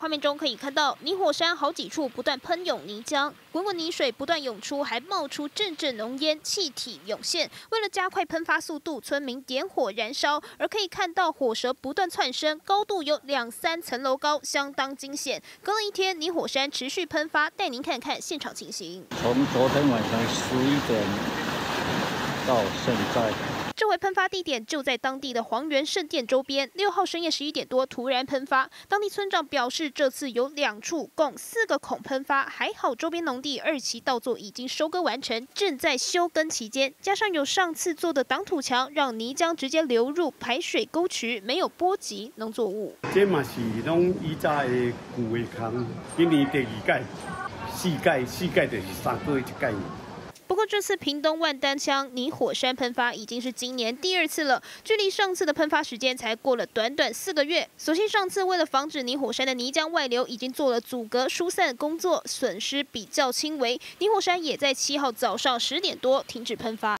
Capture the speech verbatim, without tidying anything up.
画面中可以看到，泥火山好几处不断喷涌泥浆，滚滚泥水不断涌出，还冒出阵阵浓烟，气体涌现。为了加快喷发速度，村民点火燃烧，而可以看到火舌不断窜升，高度有两三层楼高，相当惊险。隔了一天，泥火山持续喷发，带您看看现场情形。 从昨天晚上十一点到现在。 这回喷发地点就在当地的黄源圣殿周边。六号深夜十一点多突然喷发，当地村长表示，这次有两处共四个孔喷发，还好周边农地二期稻作已经收割完成，正在休耕期间，加上有上次做的挡土墙，让泥浆直接流入排水沟渠，没有波及农作物。 这嘛是拢以前的旧的坑，今年第二届、四届、四届就是三个月一届。 不过，这次屏东万丹乡泥火山喷发已经是今年第二次了，距离上次的喷发时间才过了短短四个月。所幸上次为了防止泥火山的泥浆外流，已经做了阻隔疏散工作，损失比较轻微。泥火山也在七号早上十点多停止喷发。